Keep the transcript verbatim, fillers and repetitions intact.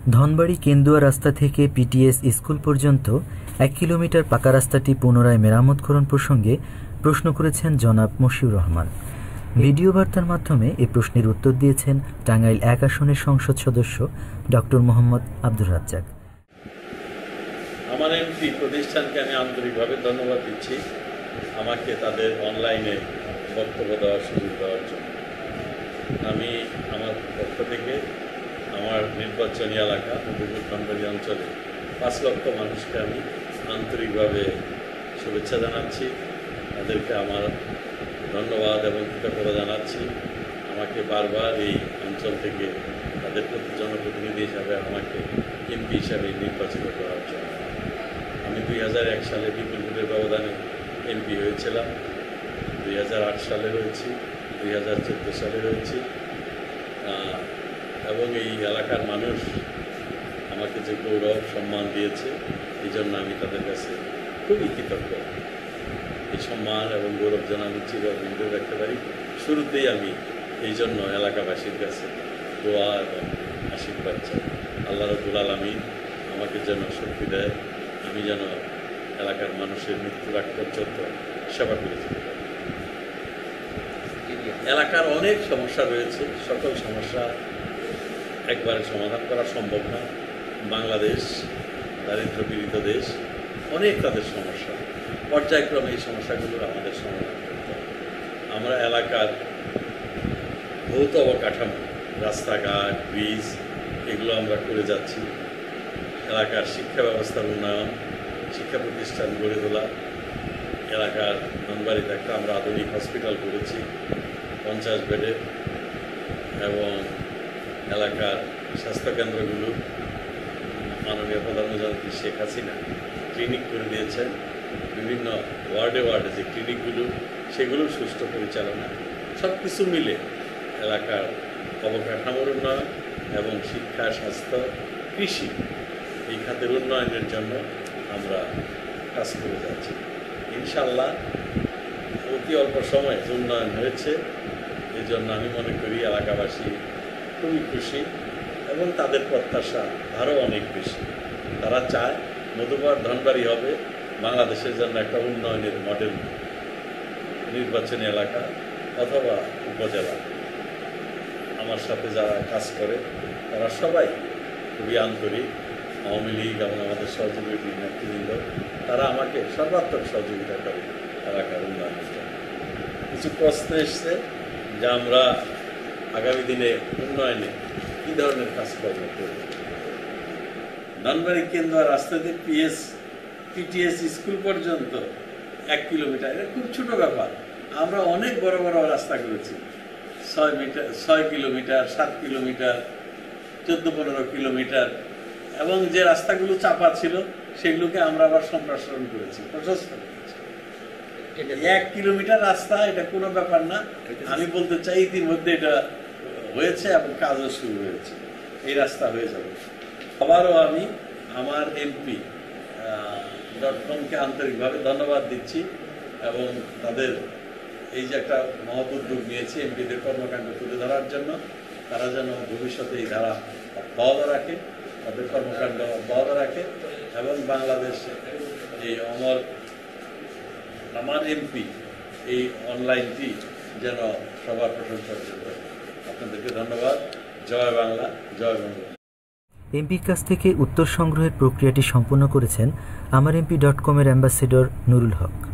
ধনবাড়ী কেন্দুয়া রাস্তা থেকে PTS school পর্যন্ত এক কিলোমিটার পাকা রাস্তাটি পুনরায় মেরামতকরণ প্রসঙ্গে প্রশ্ন করেছেন জনাব মশিউর রহমান। ভিডিও বার্তার মাধ্যমে এ প্রশ্নের উত্তর দিয়েছেন টাঙ্গাইল এক আসনের সংসদ সদস্য ডক্টর মোহাম্মদ আব্দুর রাজ্জাক। আমার এমপি প্রতিষ্ঠানকে আমি আন্তরিকভাবে ধন্যবাদ দিচ্ছি আমাকে তাদের অনলাইনে বক্তব্য দেওয়ার সুযোগ দেওয়ার জন্য। আমি আমার পক্ষ থেকে আমার নির্বাচনী এলাকা মধুপুর ধনবাড়ী অঞ্চলে পাঁচ লক্ষ মানুষকে আমি আন্তরিকভাবে শুভেচ্ছা জানাচ্ছি, তাদেরকে আমার ধন্যবাদ এবং কৃতজ্ঞতা জানাচ্ছি আমাকে বারবার এই অঞ্চল থেকে তাদের প্রতি জনপ্রতিনিধি হিসাবে আমাকে এমপি হিসাবে নির্বাচিত করার জন্য। আমি দুই হাজার এক সালে বিপুল ভোটের ব্যবধানে এমপি হয়েছিলাম, দুই হাজার আট সালে হয়েছি, দুই হাজার চোদ্দো সালে হয়েছি এবং এই এলাকার মানুষ আমাকে যে গৌরব সম্মান দিয়েছে এই জন্য আমি তাদের কাছে খুবই কৃতজ্ঞ। এই সম্মান এবং গৌরব যেন আমি চিরদিন ধরে রাখতে পারি, শুরুতেই আমি এই জন্য এলাকাবাসীর কাছে দোয়া এবং আশীর্বাদ চাই। আল্লাহ রাব্বুল আলামিন আমাকে যেন শক্তি দেয়, আমি যেন এলাকার মানুষের মৃত্যুর আগ পর্যন্ত সেবা করে যেতে পারি। এলাকার অনেক সমস্যা রয়েছে, সকল সমস্যা একবারে সমাধান করা সম্ভব না। বাংলাদেশ দারিদ্র পীড়িত দেশ, অনেক তাদের সমস্যা, পর্যায়ক্রমে এই সমস্যাগুলো আমাদের সমাধান করতে হবে। আমরা এলাকার ভৌত অবকাঠামো, রাস্তাঘাট, ব্রিজ এগুলো আমরা করে যাচ্ছি। এলাকার শিক্ষা ব্যবস্থার উন্নয়ন, শিক্ষা প্রতিষ্ঠান গড়ে তোলা, এলাকার ধনবাড়িতে একটা আমরা আধুনিক হসপিটাল করেছি পঞ্চাশ বেডের, এবং এলাকার স্বাস্থ্যকেন্দ্রগুলো মাননীয় প্রধানমন্ত্রী শেখ হাসিনা ক্লিনিক করে দিয়েছেন। বিভিন্ন ওয়ার্ডে ওয়ার্ডে যে ক্লিনিকগুলো সেগুলো সুষ্ঠু পরিচালনা, সব কিছু মিলে এলাকার অবকাঠামোর উন্নয়ন এবং শিক্ষা, স্বাস্থ্য, কৃষি এই খাতের উন্নয়নের জন্য আমরা কাজ করে যাচ্ছি। ইনশাল্লাহ অতি অল্প সময়ে উন্নয়ন হয়েছে, এই জন্য আমি মনে করি এলাকাবাসী খুবই খুশি এবং তাদের প্রত্যাশা আরও অনেক বেশি। তারা চায় মধুপুর ধনবাড়ী হবে বাংলাদেশের জন্য একটা উন্নয়নের মডেল নির্বাচনী এলাকা অথবা উপজেলা। আমার সাথে যারা কাজ করে তারা সবাই খুবই আন্তরিক, আওয়ামী লীগ এবং আমাদের সহযোগী নেতৃবৃন্দ, তারা আমাকে সর্বাত্মক সহযোগিতা করে এলাকার উন্নয়নের জন্য। কিছু প্রশ্ন এসছে যে আমরা আগামী দিনে উন্নয়নে কী ধরনের কাজকর্ম করব। ধনবাড়ী কেন্দুয়া রাস্তাতে পিএস পিটিএস স্কুল পর্যন্ত এক কিলোমিটার, এটা খুব ছোটো ব্যাপার। আমরা অনেক বড় বড় রাস্তা করেছি, ছয় মিটার ছয় কিলোমিটার সাত কিলোমিটার চোদ্দো পনেরো কিলোমিটার, এবং যে রাস্তাগুলো চাপা ছিল সেগুলোকে আমরা আবার সম্প্রসারণ করেছি, প্রশস্ত করেছি। এক কিলোমিটার রাস্তা এটা কোনো ব্যাপার না। আমি বলতে চাই ইতিমধ্যে এটা হয়েছে এবং কাজও শুরু হয়েছে, এই রাস্তা হয়ে যাবে। আবারও আমি আমার এমপি ডট কমকে আন্তরিকভাবে ধন্যবাদ দিচ্ছি এবং তাদের এই যে একটা মহৎ উদ্যোগ নিয়েছে এমপিদের কর্মকাণ্ড তুলে ধরার জন্য, তারা যেন ভবিষ্যতে এই ধারা অব্যাহত রাখে, তাদের কর্মকাণ্ড অব্যাহত রাখে এবং বাংলাদেশে এই অমর আমার এমপি এই অনলাইনটি যেন সবার প্রশংসা করে। আপনাদেরকে ধন্যবাদ। জয় বাংলা, জয় বাংলা। এমপির কাছ থেকে উত্তর সংগ্রহের প্রক্রিয়াটি সম্পন্ন করেছেন আমার এমপি ডট কমের অ্যাম্বাসেডর নুরুল হক।